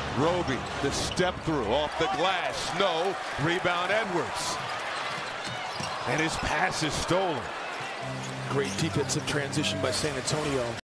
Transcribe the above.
Roby, the step through off the glass. No. Rebound Edwards. And his pass is stolen. Great defensive transition by San Antonio.